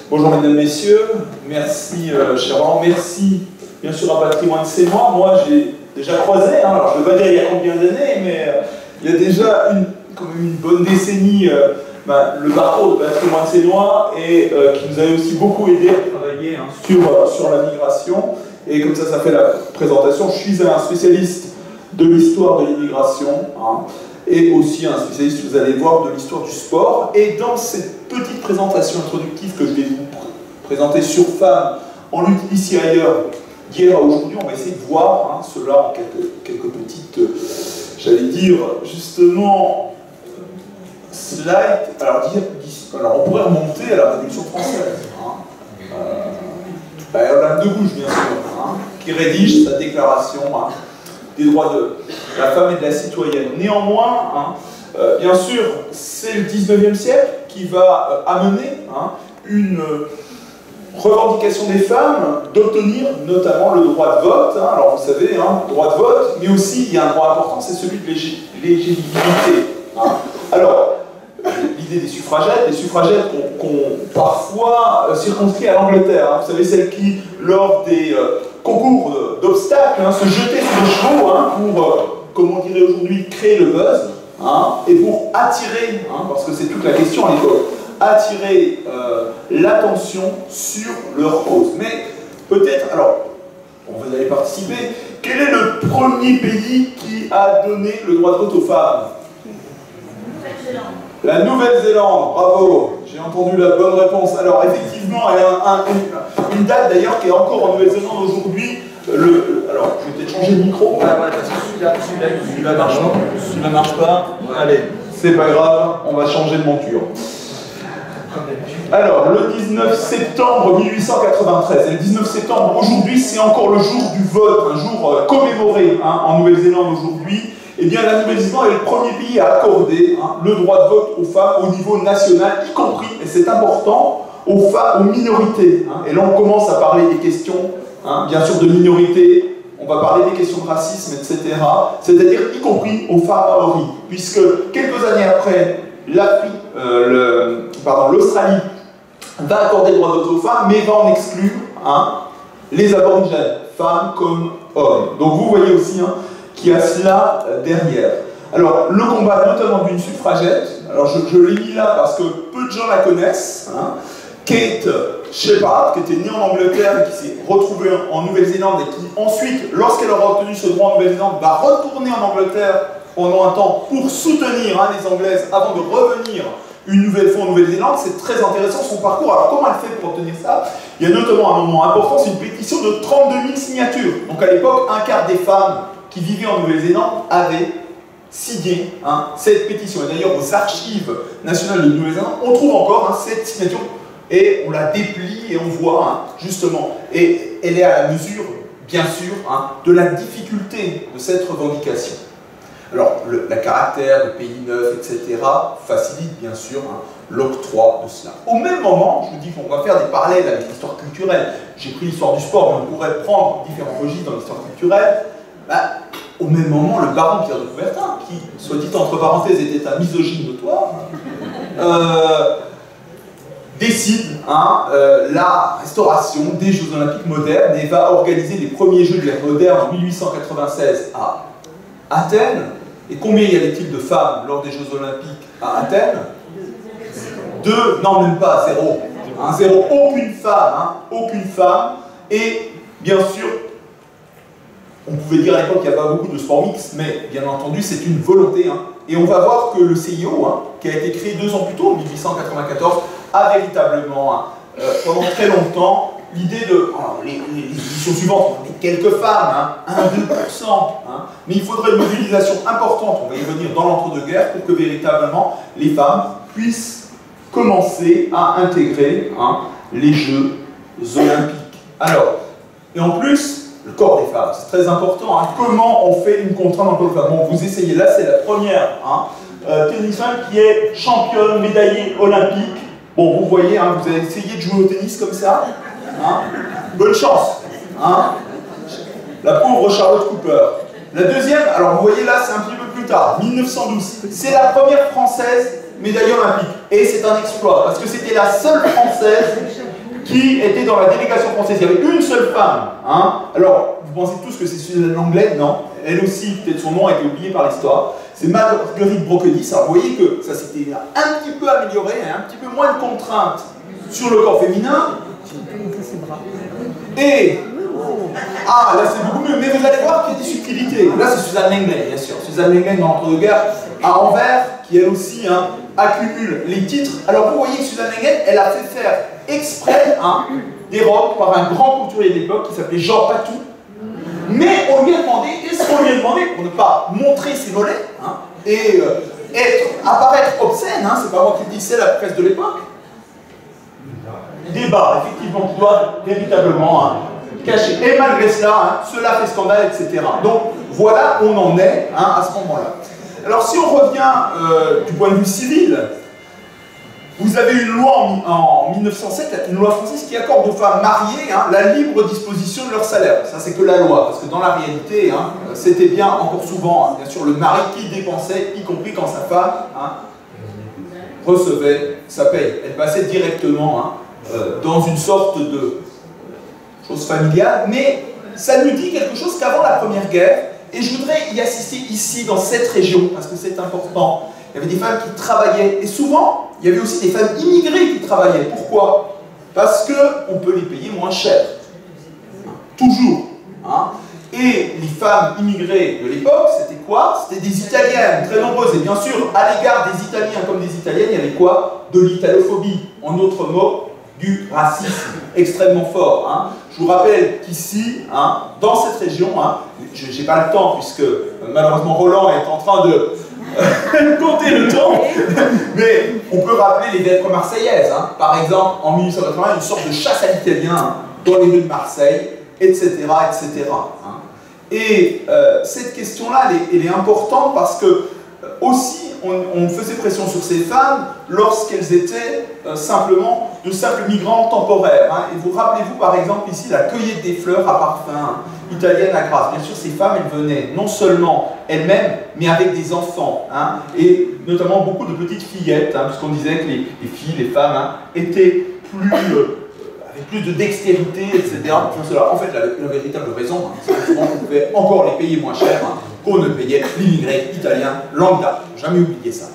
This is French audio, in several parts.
Bonjour mesdames, messieurs, merci cher Roland, merci bien sûr à Patrimoine Sénois. Moi j'ai déjà croisé, hein, alors je ne vais pas dire il y a combien d'années, mais il y a déjà quand même une bonne décennie le parcours de Patrimoine Sénois et qui nous avait aussi beaucoup aidé à travailler sur la migration. Et comme ça fait la présentation, je suis un spécialiste de l'histoire de l'immigration et aussi un spécialiste, vous allez voir, de l'histoire du sport. Et dans cette petite présentation introductive que je vais vous présenter sur femmes en lutte ici ailleurs, d'hier à aujourd'hui, on va essayer de voir cela en quelques petites, j'allais dire, justement, slides. Alors on pourrait remonter à la Révolution française. Madame de Gouges, bien sûr, qui rédige sa déclaration des droits de la femme et de la citoyenne. Néanmoins, bien sûr, c'est le 19e siècle qui va amener une revendication des femmes d'obtenir notamment le droit de vote. Alors vous savez, le droit de vote, mais aussi il y a un droit important, c'est celui de l'éligibilité. Alors, l'idée des suffragettes qu'on parfois circonscrit à l'Angleterre. Vous savez, celles qui, lors des concours d'obstacles, se jetaient sur les chevaux pour, comme on dirait aujourd'hui, créer le buzz, et pour attirer, parce que c'est toute la question à l'époque, attirer l'attention sur leur cause. Mais peut-être, alors, vous allez participer, quel est le premier pays qui a donné le droit de vote aux femmes? La Nouvelle-Zélande, bravo, j'ai entendu la bonne réponse. Alors effectivement, il y a une date d'ailleurs qui est encore en Nouvelle-Zélande aujourd'hui. Alors, je vais peut-être changer de micro. Parce que celui-là marche pas. Allez, c'est pas grave, on va changer de monture. Alors, le 19 septembre 1893, et le 19 septembre aujourd'hui, c'est encore le jour du vote, un jour commémoré en Nouvelle-Zélande aujourd'hui. Eh bien, la Nouvelle-Zélande est le premier pays à accorder le droit de vote aux femmes au niveau national, y compris, et c'est important, aux femmes, aux minorités. Et là, on commence à parler des questions, bien sûr, de minorités, on va parler des questions de racisme, etc. C'est-à-dire, y compris aux femmes maoris, puisque quelques années après, l'Australie va accorder le droit de vote aux femmes, mais va en exclure les aborigènes, femmes comme hommes. Donc, vous voyez aussi qu'il y a cela derrière. Alors, le combat notamment d'une suffragette, alors je l'ai mis là parce que peu de gens la connaissent, Kate Sheppard, qui était née en Angleterre et qui s'est retrouvée en Nouvelle-Zélande et qui ensuite, lorsqu'elle aura obtenu ce droit en Nouvelle-Zélande, va retourner en Angleterre pendant un temps pour soutenir les Anglaises avant de revenir une nouvelle fois en Nouvelle-Zélande. C'est très intéressant son parcours. Alors comment elle fait pour obtenir ça? Il y a notamment un moment important, c'est une pétition de 32 000 signatures. Donc à l'époque, un quart des femmes qui vivaient en Nouvelle-Zélande avaient signé cette pétition. Et d'ailleurs, aux archives nationales de Nouvelle-Zélande, on trouve encore cette signature et on la déplie et on voit justement. Et elle est à la mesure, bien sûr, de la difficulté de cette revendication. Alors, le caractère de pays neuf, etc., facilite bien sûr l'octroi de cela. Au même moment, je vous dis qu'on va faire des parallèles avec l'histoire culturelle. J'ai pris l'histoire du sport, mais on pourrait prendre différents registres dans l'histoire culturelle. Au même moment, le baron Pierre de Coubertin, qui, soit dit entre parenthèses, était un misogyne notoire, décide la restauration des Jeux Olympiques modernes et va organiser les premiers Jeux de l'ère moderne en 1896 à Athènes. Et combien y avait-il de femmes lors des Jeux Olympiques à Athènes? 2, non même pas, 0. 0, aucune femme, aucune femme. Et bien sûr, on pouvait dire à l'époque qu'il n'y a pas beaucoup de sport mix, mais bien entendu, c'est une volonté. Et on va voir que le CIO, qui a été créé 2 ans plus tôt, en 1894, a véritablement, pendant très longtemps, l'idée de... Alors, les éditions suivantes, on a quelques femmes, 1-2%, mais il faudrait une mobilisation importante, on va y revenir dans l'entre-deux-guerres, pour que véritablement les femmes puissent commencer à intégrer les Jeux Olympiques. Alors, et en plus, le corps des femmes, c'est très important. Comment on fait une contrainte dans le corps des femmes? Bon, vous essayez, là c'est la première tennisman qui est championne, médaillée olympique. Bon, vous voyez, vous avez essayé de jouer au tennis comme ça. Bonne chance. La pauvre Charlotte Cooper. La deuxième, alors vous voyez là, c'est un petit peu plus tard, 1912. C'est la première française médaillée olympique. Et c'est un exploit, parce que c'était la seule française qui était dans la délégation française. Il y avait une seule femme. Hein. Alors, vous pensez tous que c'est Suzanne Langlais? Non. Elle aussi, peut-être son nom a été oublié par l'histoire. C'est Marguerite Brocodis. Alors, vous voyez que ça s'était un petit peu amélioré, un petit peu moins de contraintes sur le corps féminin. Et... ah, là c'est beaucoup mieux, mais vous allez voir qu'il y a des subtilités. Là c'est Suzanne Langlais, bien sûr. Suzanne Langlais dans l'entre-deux-guerres à Anvers, qui elle aussi accumule les titres. Alors vous voyez que Suzanne Langlais, elle a fait faire exprès des robes par un grand couturier de l'époque qui s'appelait Jean Patou. Mais on lui a demandé, qu'est-ce qu'on lui a demandé pour ne pas montrer ses mollets et apparaître obscène, c'est pas moi qui le dis, c'est la presse de l'époque. Des bas, effectivement, qui doivent véritablement cacher. Et malgré cela, cela fait scandale, etc. Donc voilà où on en est à ce moment-là. Alors si on revient du point de vue civil, vous avez une loi en 1907, une loi française qui accorde aux femmes mariées la libre disposition de leur salaire. Ça c'est que la loi, parce que dans la réalité, c'était bien encore souvent, bien sûr, le mari qui dépensait, y compris quand sa femme recevait sa paye. Elle passait directement dans une sorte de chose familiale, mais ça nous dit quelque chose qu'avant la Première Guerre, et je voudrais y assister ici, dans cette région, parce que c'est important. Il y avait des femmes qui travaillaient, et souvent, il y avait aussi des femmes immigrées qui travaillaient. Pourquoi? Parce qu'on peut les payer moins cher. Toujours. Et les femmes immigrées de l'époque, c'était quoi? C'était des Italiennes, très nombreuses. Et bien sûr, à l'égard des Italiens comme des Italiennes, il y avait quoi? De l'italophobie. En d'autres mots, du racisme extrêmement fort. Je vous rappelle qu'ici, dans cette région, je n'ai pas le temps puisque malheureusement Roland est en train de compter le temps, mais on peut rappeler les vêpres marseillaises. Par exemple, en 1880, une sorte de chasse à l'italien dans les rues de Marseille, etc. etc. Et cette question-là, elle est importante parce que aussi, on faisait pression sur ces femmes lorsqu'elles étaient simplement de simples migrants temporaires. Et vous rappelez-vous par exemple ici la cueillette des fleurs à parfum italienne à Grasse. Bien sûr, ces femmes, elles venaient non seulement elles-mêmes, mais avec des enfants. Et notamment beaucoup de petites fillettes, puisqu'on disait que les filles, les femmes, étaient plus... avec plus de dextérité, etc. En fait, la véritable raison, c'est qu'on pouvait encore les payer moins cher qu'on ne payait l'immigré italien lambda. Jamais oublier ça.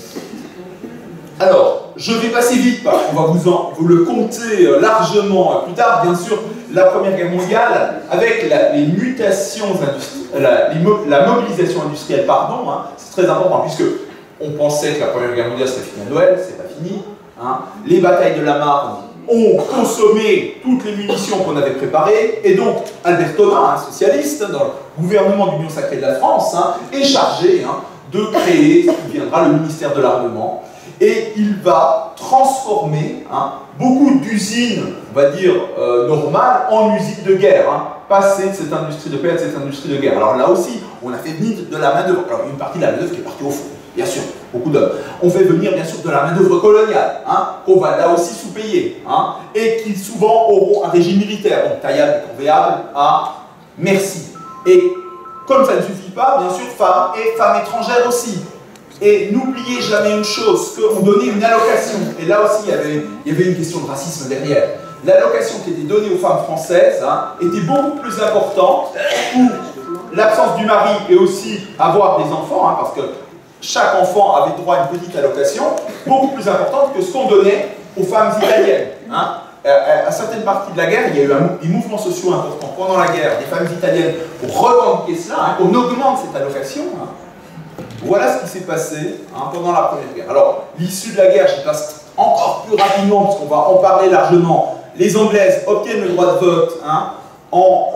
Alors, je vais passer vite, parce qu'on va vous le compter largement plus tard. Bien sûr, la Première Guerre mondiale, avec les mutations industrielles, la mobilisation industrielle, pardon, c'est très important, puisque on pensait que la Première Guerre mondiale serait finie à Noël, c'est pas fini. Les batailles de la Marne ont consommé toutes les munitions qu'on avait préparées, et donc Albert Thomas, socialiste, dans le gouvernement de l'Union sacrée de la France, est chargé de créer ce qui deviendra le ministère de l'Armement, et il va transformer beaucoup d'usines, on va dire, normales, en usines de guerre, passer de cette industrie de paix à cette industrie de guerre. Alors là aussi, on a fait venir de la main-d'œuvre, alors une partie de la main-d'œuvre qui est partie au fond, bien sûr, beaucoup d'hommes. On fait venir bien sûr de la main-d'œuvre coloniale, qu'on va là aussi sous-payer, et qui souvent auront un régime militaire, donc taillable et convéable à merci. Et comme ça ne suffit pas, bien sûr, femmes et femmes étrangères aussi. Et n'oubliez jamais une chose, qu'on donnait une allocation, et là aussi il y avait une question de racisme derrière. L'allocation qui était donnée aux femmes françaises était beaucoup plus importante pour l'absence du mari et aussi avoir des enfants, parce que chaque enfant avait droit à une petite allocation, beaucoup plus importante que ce qu'on donnait aux femmes italiennes. À certaines parties de la guerre, il y a eu des mouvements sociaux importants pendant la guerre, des femmes italiennes pour revendiquer cela, qu'on augmente cette allocation. Voilà ce qui s'est passé pendant la Première Guerre. Alors, l'issue de la guerre, je passe encore plus rapidement, parce qu'on va en parler largement. Les Anglaises obtiennent le droit de vote en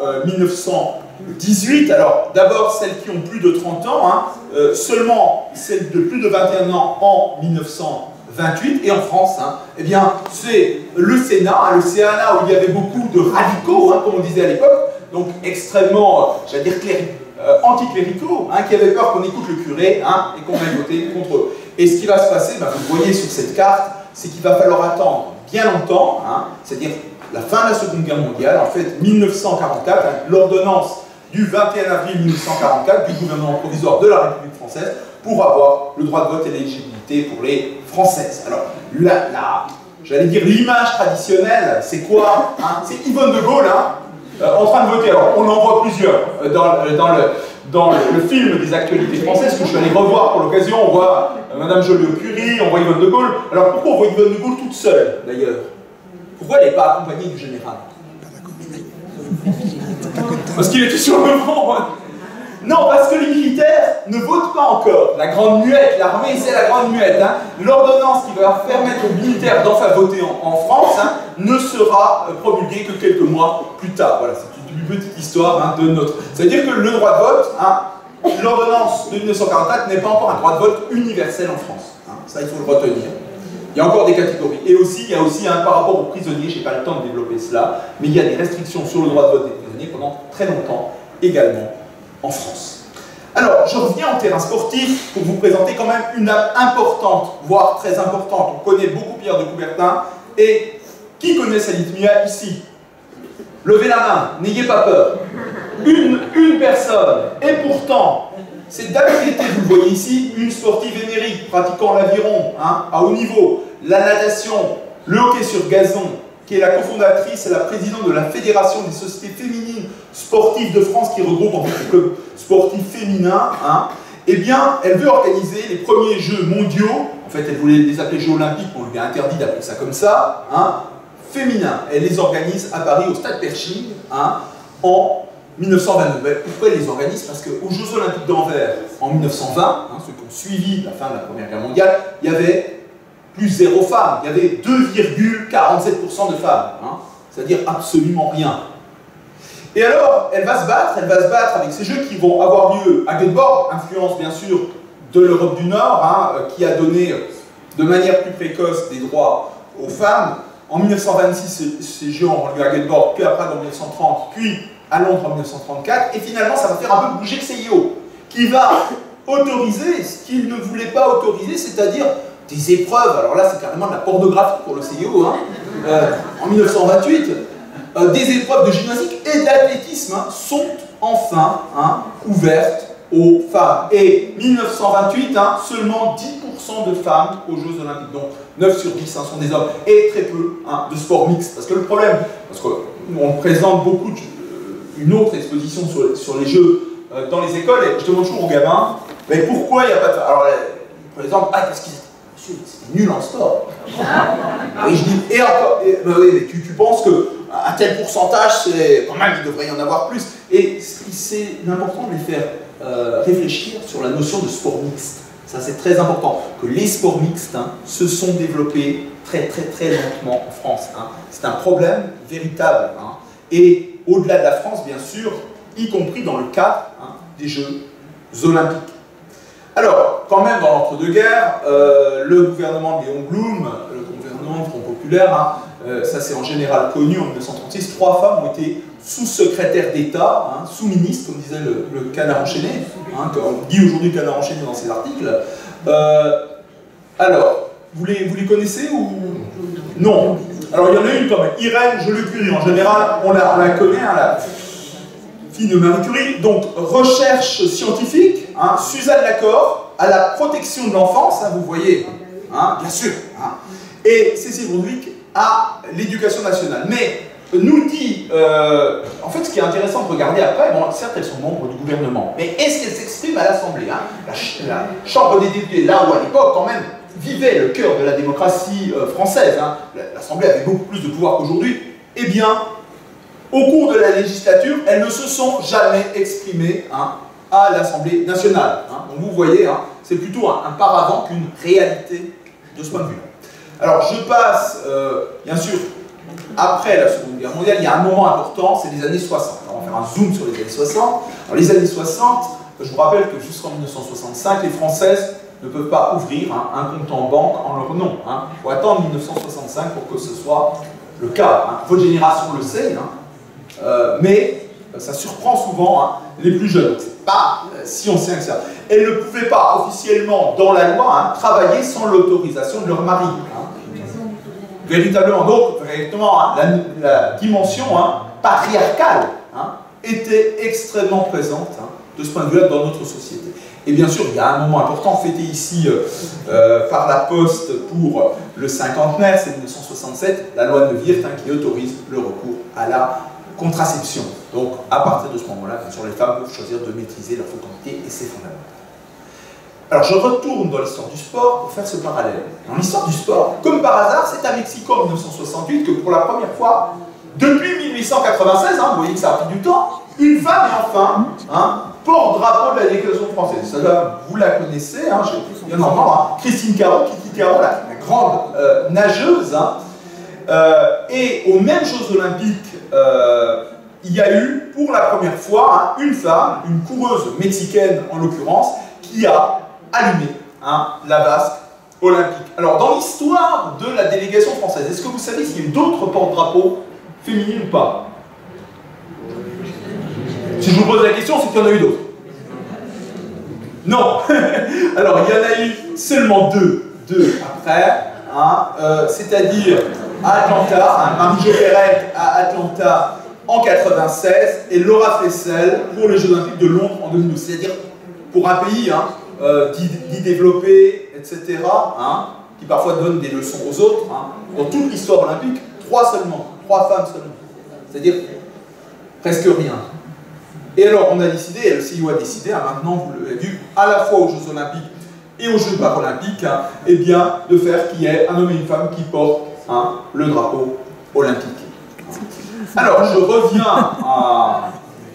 1918. Alors, d'abord, celles qui ont plus de 30 ans, seulement celles de plus de 21 ans en 1928. Et en France, eh bien, c'est le Sénat, le CNA, où il y avait beaucoup de radicaux, comme on disait à l'époque, donc extrêmement, j'allais dire, anticléricaux, qui avaient peur qu'on écoute le curé et qu'on va voter contre eux. Et ce qui va se passer, vous le voyez sur cette carte, c'est qu'il va falloir attendre bien longtemps, c'est-à-dire la fin de la Seconde Guerre mondiale, en fait 1944, l'ordonnance du 21 avril 1944 du gouvernement provisoire de la République française pour avoir le droit de vote et l'éligibilité pour les Françaises. Alors, j'allais dire, l'image traditionnelle, c'est quoi, hein? C'est Yvonne de Gaulle, en train de voter. Alors, on en voit plusieurs dans le film des actualités françaises que je suis allé revoir pour l'occasion. On voit Madame Joliot-Curie, on voit Yvonne de Gaulle. Alors, pourquoi on voit Yvonne de Gaulle toute seule, d'ailleurs? Pourquoi elle n'est pas accompagnée du général? Parce qu'il était sur le front. Non, parce que les militaires ne votent pas encore. La grande muette, l'armée, c'est la grande muette. Hein. L'ordonnance qui va permettre aux militaires d'enfin voter en France ne sera promulguée que quelques mois plus tard. Voilà, c'est une petite histoire de notre... C'est-à-dire que le droit de vote, l'ordonnance de 1944 n'est pas encore un droit de vote universel en France. Ça, il faut le retenir. Il y a encore des catégories. Et aussi, il y a aussi par rapport aux prisonniers, je n'ai pas le temps de développer cela, mais il y a des restrictions sur le droit de vote des prisonniers pendant très longtemps également en France. Alors, je reviens au terrain sportif pour vous présenter quand même une nappe importante, voire très importante. On connaît beaucoup Pierre de Coubertin. Et qui connaît Salythmia ici? Levez la main, n'ayez pas peur. Une personne. Et pourtant, c'est d'habilité, vous le voyez ici, une sportive émérite pratiquant l'aviron à haut niveau, la natation, le hockey sur gazon, qui est la cofondatrice et la présidente de la Fédération des sociétés féminines sportives de France, qui regroupe en fait les clubs sportifs féminins. Eh bien, elle veut organiser les premiers Jeux mondiaux. En fait, elle voulait les appeler Jeux olympiques, on lui a interdit d'appeler ça comme ça, féminins. Elle les organise à Paris, au Stade Pershing, en 1922. Pourquoi elle les organise? Parce qu'aux Jeux olympiques d'Anvers, en 1920, ceux qui ont suivi la fin de la Première Guerre mondiale, il y avait plus 0 femmes, il y avait 2,47% de femmes, c'est-à-dire absolument rien. Et alors, elle va se battre avec ces Jeux qui vont avoir lieu à Göteborg, influence bien sûr de l'Europe du Nord, qui a donné de manière plus précoce des droits aux femmes. En 1926, ces Jeux ont lieu à Göteborg, puis après en 1930, puis à Londres en 1934, et finalement ça va faire un peu bouger le CIO, qui va autoriser ce qu'il ne voulait pas autoriser, c'est-à-dire des épreuves. Alors là c'est carrément de la pornographie pour le CIO, en 1928, des épreuves de gymnastique et d'athlétisme sont enfin ouvertes aux femmes. Et 1928, seulement 10% de femmes aux Jeux Olympiques, donc 9 sur 10 sont des hommes, et très peu de sport mixte. Parce que le problème, parce qu'on présente beaucoup une autre exposition sur les Jeux dans les écoles, et je demande toujours aux gamins, mais pourquoi il n'y a pas de... Alors, par exemple, parce qu'ils monsieur, c'est nul en sport. Et je dis, et encore, oui, mais tu penses qu'un tel pourcentage, c'est quand même, il devrait y en avoir plus. Et c'est important de les faire réfléchir sur la notion de sport mixte. Ça, c'est très important. Que les sports mixtes se sont développés très lentement en France. C'est un problème véritable. Et au-delà de la France, bien sûr, y compris dans le cadre des Jeux Olympiques. Alors, quand même, dans l'entre-deux-guerres, le gouvernement de Léon Blum, le gouvernement Front Populaire, ça c'est en général connu, en 1936, 3 femmes ont été sous-secrétaires d'État, sous-ministres, comme disait le Canard enchaîné, on dit aujourd'hui Canard enchaîné dans ses articles. Alors, vous les connaissez ou... Non. Alors, il y en a une quand même, Irène Joliot-Curie, en général, on la connaît, la fille de Marie Curie. Donc, recherche scientifique, Suzanne Lacorre, à la protection de l'enfance, vous voyez, bien sûr, et Cécile Brunwick à l'éducation nationale. Mais nous dit, en fait, ce qui est intéressant de regarder après, bon, certes, elles sont membres du gouvernement, mais est-ce qu'elles s'expriment à l'Assemblée, la Chambre des députés, là où à l'époque, quand même, vivait le cœur de la démocratie française, l'Assemblée avait beaucoup plus de pouvoir qu'aujourd'hui, eh bien, au cours de la législature, elles ne se sont jamais exprimées à l'Assemblée nationale. Donc vous voyez, c'est plutôt un paravent qu'une réalité de ce point de vue. Alors je passe, bien sûr, après la Seconde Guerre mondiale, il y a un moment important, c'est les années 60. Alors, on va faire un zoom sur les années 60. Alors les années 60, je vous rappelle que jusqu'en 1965, les Françaises ne peuvent pas ouvrir un compte en banque en leur nom. Il faut attendre 1965 pour que ce soit le cas. Votre génération le sait, mais ça surprend souvent les plus jeunes. C'est pas si ancien que ça. Elles ne pouvaient pas officiellement, dans la loi, travailler sans l'autorisation de leur mari. Véritablement, donc, véritablement, la dimension patriarcale était extrêmement présente de ce point de vue-là dans notre société. Et bien sûr, il y a un moment important fêté ici par la Poste pour le cinquantenaire, c'est 1967, la loi Neuwirth qui autorise le recours à la contraception. Donc, à partir de ce moment-là, bien sûr, les femmes peuvent choisir de maîtriser leur fécondité et c'est fondamental. Alors, je retourne dans l'histoire du sport pour faire ce parallèle. Dans l'histoire du sport, comme par hasard, c'est à Mexico en 1968 que pour la première fois, depuis 1896, vous voyez que ça a pris du temps, une femme est enfin porte-drapeau de la délégation française. Celle-là, vous la connaissez, il y en a encore, Christine Caron, Kiki Caron, la grande nageuse. Et aux mêmes Jeux Olympiques, il y a eu pour la première fois une femme, une coureuse mexicaine en l'occurrence, qui a allumé la vasque olympique. Alors, dans l'histoire de la délégation française, est-ce que vous savez s'il y a eu d'autres porte-drapeaux féminines ou pas? Si je vous pose la question, c'est qu'il y en a eu d'autres. Non. Alors, il y en a eu seulement deux après, c'est-à-dire à Atlanta, Marie-Jo Pérec à Atlanta en 96 et Laura Flessel pour les Jeux Olympiques de Londres en 2012. C'est-à-dire pour un pays dit développé, etc., qui parfois donne des leçons aux autres, dans toute l'histoire olympique, trois femmes seulement. C'est-à-dire presque rien. Et alors on a décidé, le CIO a décidé, maintenant vous l'avez vu, à la fois aux Jeux Olympiques et aux Jeux Paralympiques, eh bien, de faire qu'il y ait un homme et une femme qui portent le drapeau olympique. Alors je reviens à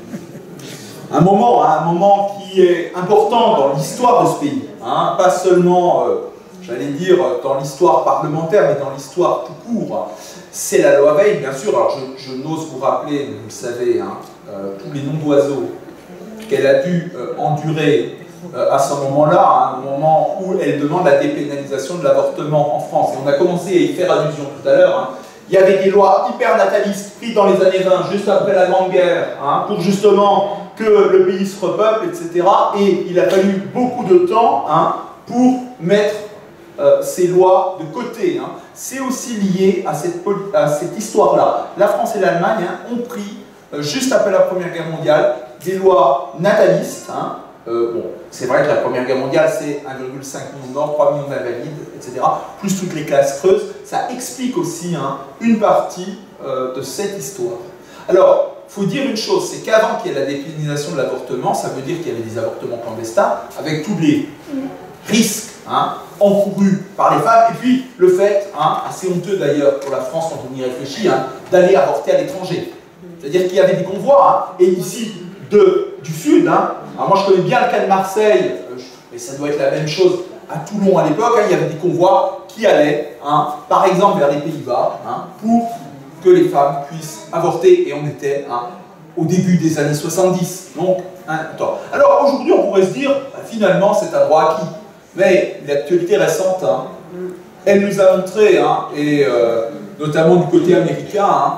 un moment qui est important dans l'histoire de ce pays, pas seulement, j'allais dire, dans l'histoire parlementaire, mais dans l'histoire tout court. C'est la loi Veil, bien sûr. Alors je n'ose vous rappeler, vous le savez, tous les noms d'oiseaux qu'elle a dû endurer à ce moment-là, un moment où elle demande la dépénalisation de l'avortement en France. Et on a commencé à y faire allusion tout à l'heure. Il y avait des lois hyper natalistes prises dans les années 20, juste après la Grande Guerre, pour justement que le pays se repeuple, etc. Et il a fallu beaucoup de temps pour mettre ces lois de côté. C'est aussi lié à cette histoire-là. La France et l'Allemagne ont pris, juste après la Première Guerre mondiale, des lois natalistes. Bon, c'est vrai que la Première Guerre mondiale, c'est 1,5 million de morts, 3 millions d'invalides, etc., plus toutes les classes creuses. Ça explique aussi une partie de cette histoire. Alors, il faut dire une chose, c'est qu'avant qu'il y ait la dépénalisation de l'avortement, ça veut dire qu'il y avait des avortements clandestins, avec tous les risques encourus par les femmes, et puis le fait, assez honteux d'ailleurs pour la France quand on y réfléchit, d'aller avorter à l'étranger. C'est-à-dire qu'il y avait des convois, et ici, du Sud, alors moi je connais bien le cas de Marseille, et ça doit être la même chose à Toulon à l'époque, il y avait des convois qui allaient, par exemple vers les Pays-Bas, pour que les femmes puissent avorter, et on était au début des années 70. Donc, alors aujourd'hui on pourrait se dire, finalement c'est un droit acquis. Mais l'actualité récente, elle nous a montré, et notamment du côté américain,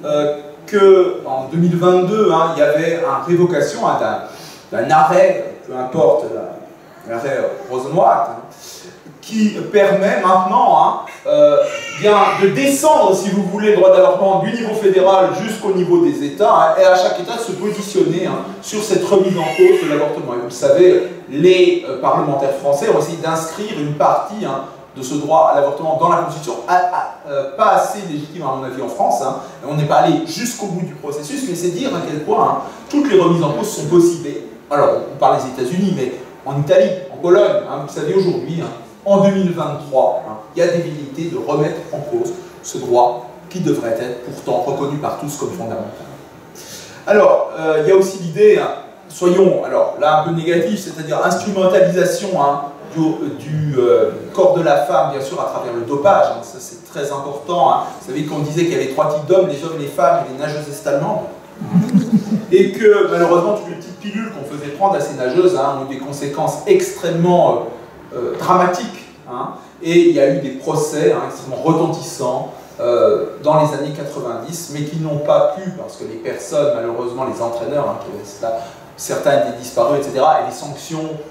qu'en 2022, il y avait une révocation d'un arrêt, peu importe l'arrêt Rosenwald, qui permet maintenant bien de descendre, si vous voulez, le droit d'avortement du niveau fédéral jusqu'au niveau des États, et à chaque État de se positionner sur cette remise en cause de l'avortement. Et vous le savez, les parlementaires français ont essayé d'inscrire une partie de ce droit à l'avortement dans la Constitution, pas assez légitime à mon avis en France. On n'est pas allé jusqu'au bout du processus, mais c'est dire à quel point toutes les remises en cause sont possibles. Alors, on parle des États-Unis, mais en Italie, en Pologne, vous savez aujourd'hui, en 2023, il y a des velléités de remettre en cause ce droit qui devrait être pourtant reconnu par tous comme fondamental. Alors, il y a aussi l'idée, soyons alors là un peu négatifs, c'est-à-dire instrumentalisation du corps de la femme, bien sûr, à travers le dopage, ça c'est très important. Vous savez qu'on disait qu'il y avait 3 types d'hommes, les hommes, les femmes et les nageuses est-allemandes. Et que malheureusement, toutes les petites pilules qu'on faisait prendre à ces nageuses ont eu des conséquences extrêmement dramatiques. Et il y a eu des procès extrêmement retentissants dans les années 90, mais qui n'ont pas pu, parce que les personnes, malheureusement les entraîneurs, certains étaient disparus, etc., et les sanctions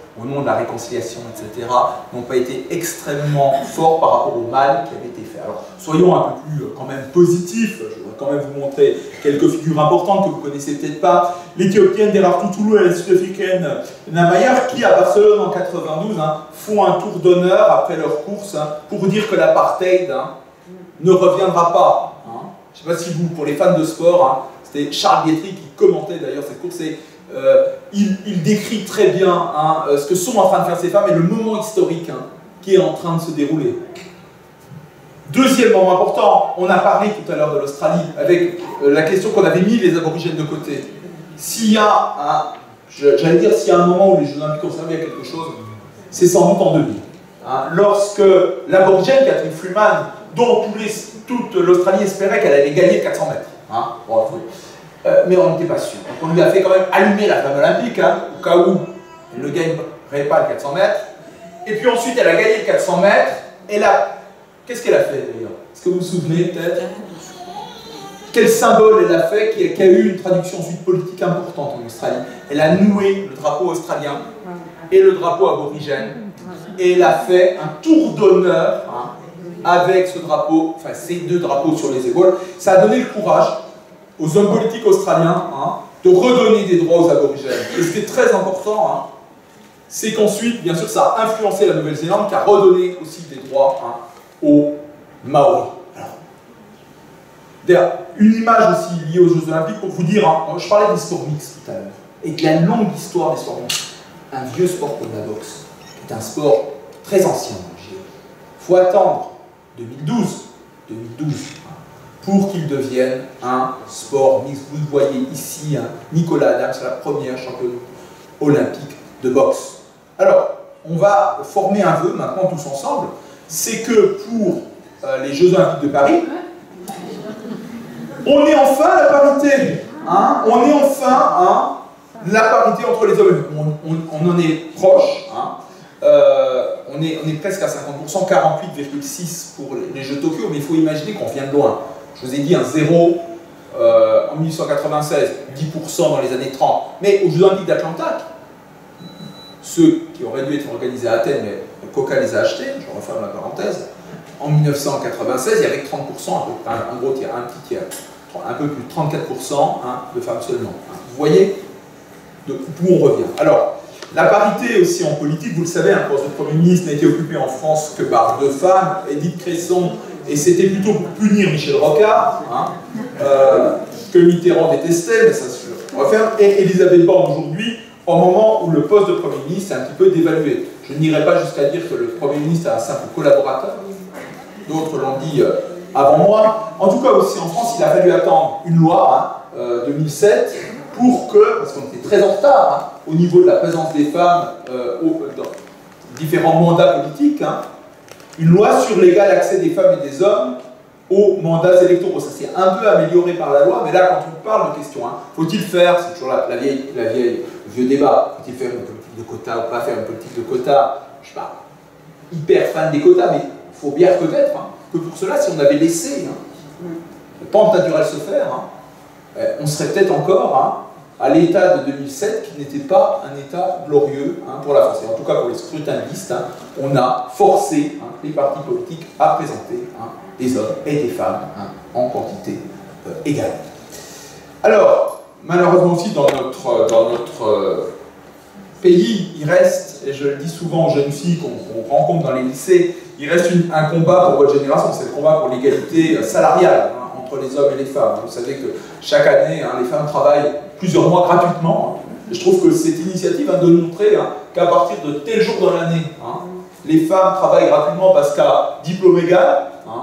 au nom de la réconciliation, etc., n'ont pas été extrêmement forts par rapport au mal qui avait été fait. Alors, soyons un peu plus quand même positifs. Je voudrais quand même vous montrer quelques figures importantes que vous connaissez peut-être pas. L'Éthiopienne Derartu Toulou et la Sud-Africaine Namayar, qui à Barcelone en 92 font un tour d'honneur après leur course pour dire que l'apartheid ne reviendra pas. Je ne sais pas si vous, pour les fans de sport, c'était Charles Guetry qui commentait d'ailleurs cette course, et il décrit très bien ce que sont en train de faire ces femmes et le moment historique qui est en train de se dérouler. Deuxième moment important, on a parlé tout à l'heure de l'Australie, avec la question qu'on avait mis les aborigènes de côté. S'il y a j'allais dire, s'il y a un moment où les Jeux Olympiques ont servi à quelque chose, c'est sans doute en 2000. Lorsque l'aborigène Catherine Freeman, dont toute l'Australie espérait qu'elle allait gagner 400 mètres, mais on n'était pas sûr. Donc on lui a fait quand même allumer la flamme olympique, au cas où elle ne gagnerait pas le 400 mètres. Et puis ensuite, elle a gagné le 400 mètres, et là, qu'est-ce qu'elle a fait d'ailleurs? Est-ce que vous vous souvenez peut-être? Quel symbole elle a fait qui a eu une traduction ensuite politique importante en Australie? Elle a noué le drapeau australien et le drapeau aborigène, et elle a fait un tour d'honneur avec ce drapeau, enfin ces deux drapeaux sur les épaules. Ça a donné le courage aux hommes politiques australiens de redonner des droits aux aborigènes. Et ce qui est très important, c'est qu'ensuite, bien sûr, ça a influencé la Nouvelle-Zélande, qui a redonné aussi des droits aux Maoris. D'ailleurs, une image aussi liée aux Jeux Olympiques pour vous dire, je parlais des sports mixtes tout à l'heure, et de la longue histoire des sports mixtes. Un vieux sport comme la boxe, qui est un sport très ancien. Il faut attendre 2012 pour qu'il devienne un sport mixte. Vous voyez ici Nicolas Adams, la première championne olympique de boxe. Alors, on va former un vœu maintenant tous ensemble, c'est que pour les Jeux Olympiques de Paris, on est enfin la parité. On est enfin la parité entre les hommes. On en est proche. On est presque à 50%, 48,6% pour les Jeux de Tokyo, mais il faut imaginer qu'on vient de loin. Je vous ai dit un 0 en 1896, 10% dans les années 30. Mais aux Jeux Olympiques d'Atlanta, ceux qui auraient dû être organisés à Athènes, mais Coca les a achetés, je referme la parenthèse, en 1996, il y avait 30%, en gros, il y a un petit tiers, un peu plus de 34% de femmes seulement. Vous voyez d'où on revient. Alors, la parité aussi en politique, vous le savez, un poste de Premier ministre n'a été occupé en France que par 2 femmes, Édith Cresson, et c'était plutôt pour punir Michel Rocard, que Mitterrand détestait, mais ça se referme, et Elisabeth Borne aujourd'hui, au moment où le poste de Premier ministre est un petit peu dévalué. Je n'irai pas jusqu'à dire que le Premier ministre est un simple collaborateur, d'autres l'ont dit avant moi. En tout cas aussi en France, il a fallu attendre une loi, 2007, pour que, parce qu'on était très en retard au niveau de la présence des femmes dans différents mandats politiques, une loi sur l'égal accès des femmes et des hommes aux mandats électoraux. Ça s'est un peu amélioré par la loi, mais là, quand on parle de questions, faut-il faire, c'est toujours le vieux débat, faut-il faire une politique de quotas ou pas faire une politique de quotas? Je ne suis pas hyper fan des quotas, mais il faut bien peut-être que pour cela, si on avait laissé le pente naturel se faire, on serait peut-être encore à l'état de 2007, qui n'était pas un état glorieux pour la France. Et en tout cas, pour les scrutins de liste, on a forcé les partis politiques à présenter des hommes et des femmes en quantité égale. Alors, malheureusement aussi, dans notre pays, il reste, et je le dis souvent aux jeunes filles qu'on rencontre dans les lycées, il reste un combat pour votre génération, c'est le combat pour l'égalité salariale entre les hommes et les femmes. Vous savez que chaque année, les femmes travaillent plusieurs mois gratuitement. Et je trouve que cette initiative de montrer qu'à partir de tel jour dans l'année, les femmes travaillent gratuitement parce qu'à diplôme égal,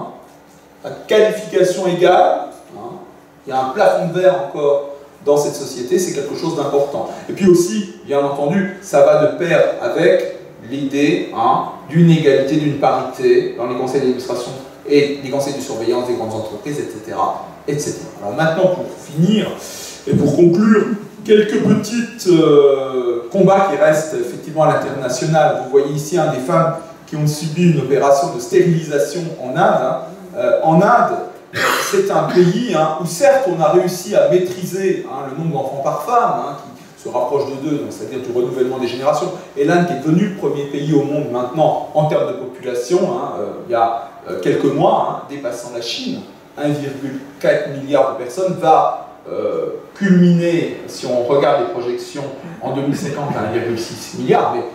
à qualification égale, il y a un plafond de verre encore dans cette société, c'est quelque chose d'important. Et puis aussi, bien entendu, ça va de pair avec l'idée d'une égalité, d'une parité dans les conseils d'administration et les conseils de surveillance des grandes entreprises, etc., etc. Alors maintenant, pour finir et pour conclure, quelques petits combats qui restent effectivement à l'international. Vous voyez ici des femmes qui ont subi une opération de stérilisation en Inde. En Inde, c'est un pays où certes on a réussi à maîtriser le nombre d'enfants par femme, se rapproche de 2, c'est-à-dire du renouvellement des générations, et l'Inde qui est devenu le premier pays au monde maintenant en termes de population, il y a quelques mois, dépassant la Chine, 1,4 milliard de personnes, va culminer, si on regarde les projections, en 2050 à 1,6 milliard, mais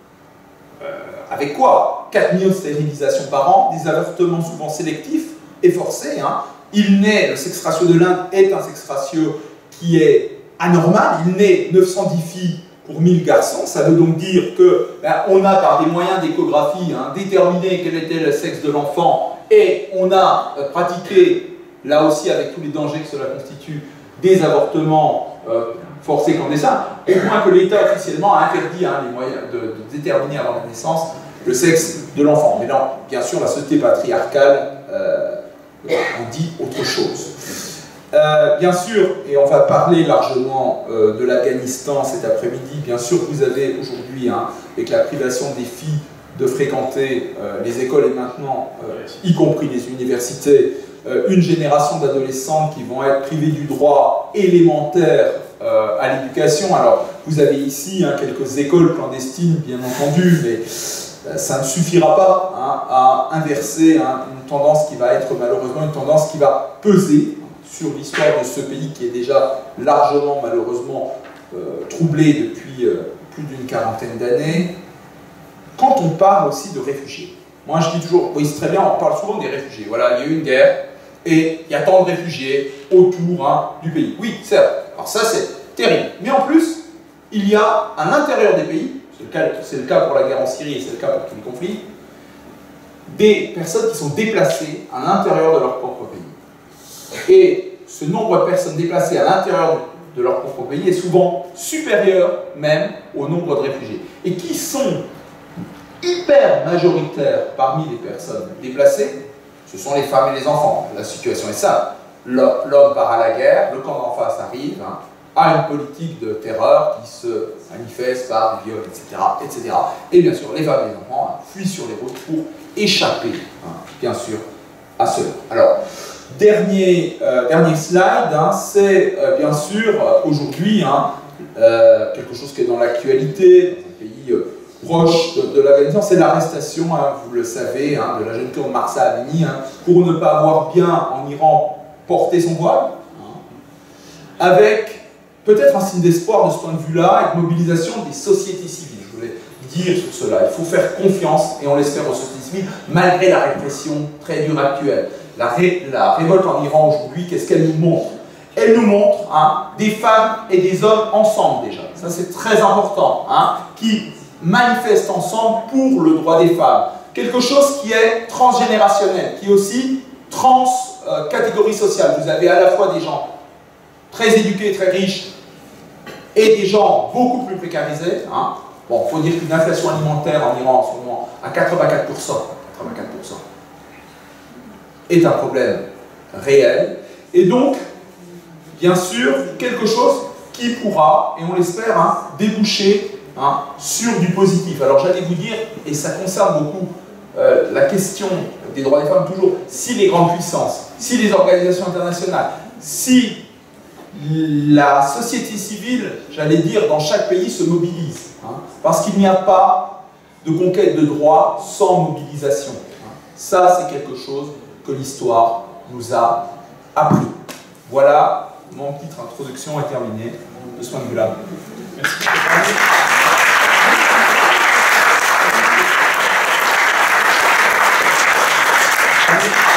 avec quoi? 4 millions de stérilisations par an, des avortements souvent sélectifs et forcés. Le sexe ratio de l'Inde est un sexe ratio qui est anormal, il naît 910 filles pour 1000 garçons, ça veut donc dire qu'on a par des moyens d'échographie déterminé quel était le sexe de l'enfant et on a pratiqué, là aussi avec tous les dangers que cela constitue, des avortements forcés clandestins, au point que l'État officiellement a interdit les moyens de déterminer avant la naissance le sexe de l'enfant. Mais non, bien sûr, la société patriarcale en dit autre chose. Bien sûr, et on va parler largement de l'Afghanistan cet après-midi, bien sûr vous avez aujourd'hui, avec la privation des filles de fréquenter les écoles et maintenant, y compris les universités, une génération d'adolescents qui vont être privés du droit élémentaire à l'éducation. Alors, vous avez ici quelques écoles clandestines, bien entendu, mais ça ne suffira pas à inverser une tendance qui va être malheureusement une tendance qui va peser sur l'histoire de ce pays qui est déjà largement, malheureusement, troublé depuis plus d'une quarantaine d'années. Quand on parle aussi de réfugiés, moi je dis toujours, oui c'est très bien, on parle souvent des réfugiés, voilà, il y a eu une guerre, et il y a tant de réfugiés autour du pays. Oui, certes, alors ça c'est terrible, mais en plus, il y a à l'intérieur des pays, c'est le cas pour la guerre en Syrie et c'est le cas pour tous les conflits, des personnes qui sont déplacées à l'intérieur de leur propre pays. Et ce nombre de personnes déplacées à l'intérieur de leur propre pays est souvent supérieur même au nombre de réfugiés. Et qui sont hyper majoritaires parmi les personnes déplacées, ce sont les femmes et les enfants. La situation est simple. L'homme part à la guerre, le camp d'en face arrive, a une politique de terreur qui se manifeste par des viols, etc., etc. Et bien sûr, les femmes et les enfants fuient sur les routes pour échapper, bien sûr, à cela. Alors, dernier slide, c'est bien sûr aujourd'hui quelque chose qui est dans l'actualité, dans un pays proche de l'Afghanistan, c'est l'arrestation, vous le savez, de la jeune kurde Mahsa Amini, pour ne pas avoir bien en Iran porté son voile, avec peut-être un signe d'espoir de ce point de vue-là, avec mobilisation des sociétés civiles. Je voulais dire sur cela, il faut faire confiance, et on l'espère aux sociétés civiles, malgré la répression très dure actuelle. La révolte en Iran aujourd'hui, qu'est-ce qu'elle nous montre? Elle nous montre des femmes et des hommes ensemble déjà. Ça c'est très important, qui manifestent ensemble pour le droit des femmes. Quelque chose qui est transgénérationnel, qui est aussi trans-catégorie sociale. Vous avez à la fois des gens très éduqués, très riches, et des gens beaucoup plus précarisés. Bon, il faut dire qu'une inflation alimentaire en Iran en ce moment à 84%, est un problème réel, et donc, bien sûr, quelque chose qui pourra, et on l'espère, déboucher sur du positif. Alors j'allais vous dire, et ça concerne beaucoup la question des droits des femmes toujours, si les grandes puissances, si les organisations internationales, si la société civile, j'allais dire, dans chaque pays se mobilise, parce qu'il n'y a pas de conquête de droits sans mobilisation. Ça, c'est quelque chose que l'histoire nous a appris. Voilà, mon petite introduction est terminée de ce point de vue-là. Merci.